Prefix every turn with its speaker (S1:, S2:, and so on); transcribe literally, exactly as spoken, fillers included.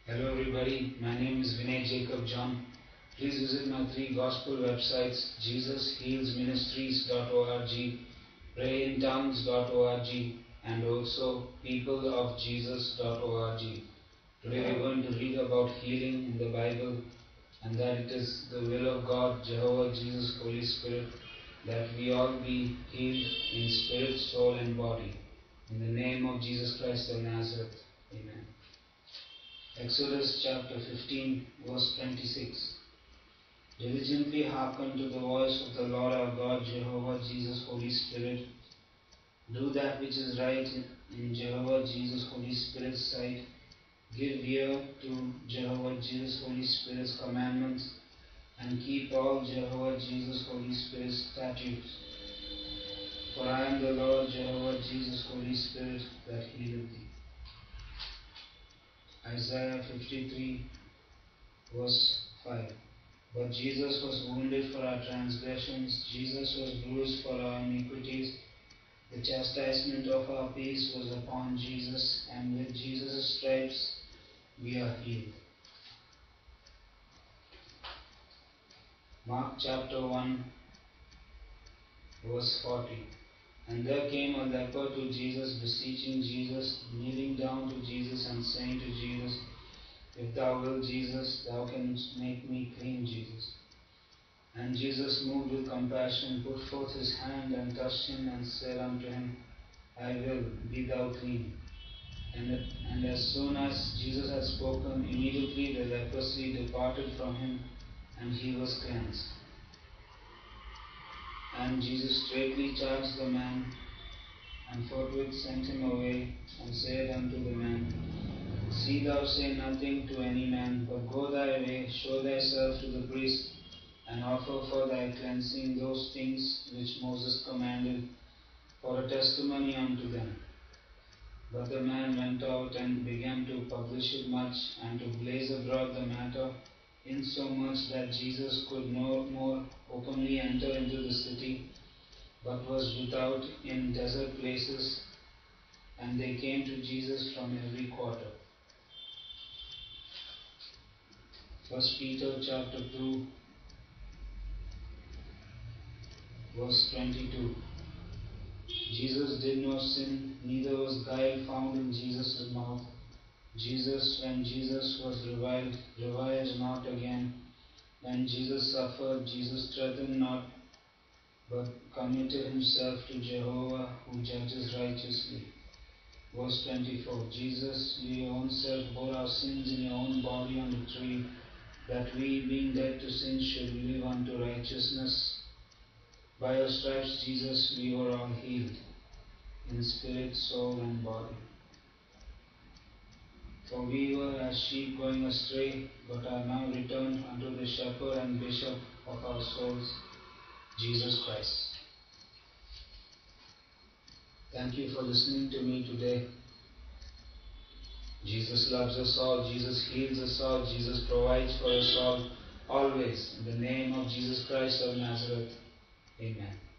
S1: Hello everybody, my name is Vinay Jacob John. Please visit my three gospel websites, jesus heals ministries dot org, pray in tongues dot org, and also people of jesus dot org. Today we are going to read about healing in the Bible, and that it is the will of God, Jehovah, Jesus, Holy Spirit, that we all be healed in spirit, soul and body. In the name of Jesus Christ of Nazareth. Amen. Exodus chapter fifteen, verse twenty-six. Diligently hearken to the voice of the Lord our God, Jehovah, Jesus, Holy Spirit. Do that which is right in Jehovah, Jesus, Holy Spirit's sight. Give ear to Jehovah, Jesus, Holy Spirit's commandments, and keep all Jehovah, Jesus, Holy Spirit's statutes. For I am the Lord, Jehovah, Jesus, Holy Spirit, that healeth thee. Isaiah fifty-three, verse five. But Jesus was wounded for our transgressions, Jesus was bruised for our iniquities. The chastisement of our peace was upon Jesus, and with Jesus' stripes we are healed. Mark chapter one, verse forty. And there came a leper to Jesus, beseeching Jesus, kneeling down to Jesus and saying to Jesus, If thou wilt, Jesus, thou canst make me clean, Jesus. And Jesus, moved with compassion, put forth his hand and touched him and said unto him, I will, be thou clean. And, and as soon as Jesus had spoken, immediately the leprosy departed from him, and he was cleansed. And Jesus straightly charged the man, and forthwith sent him away, and said unto the man, See thou say nothing to any man, but go thy way, show thyself to the priest, and offer for thy cleansing those things which Moses commanded, for a testimony unto them. But the man went out and began to publish it much, and to blaze abroad the matter, insomuch that Jesus could no more openly enter into the city, but was without in desert places, and they came to Jesus from every quarter. First Peter chapter two, verse twenty-two. Jesus did no sin, neither was guile found in Jesus' mouth. Jesus, when Jesus was reviled, reviled not again. When Jesus suffered, Jesus threatened not, but committed himself to Jehovah, who judges righteously. Verse twenty-four. Jesus, you your own self bore our sins in your own body on the tree, that we, being dead to sin, should live unto righteousness. By your stripes, Jesus, we were all healed, in spirit, soul, and body. For we were as sheep going astray, but are now returned unto the shepherd and bishop of our souls, Jesus Christ. Thank you for listening to me today. Jesus loves us all, Jesus heals us all, Jesus provides for us all, always. In the name of Jesus Christ of Nazareth, amen.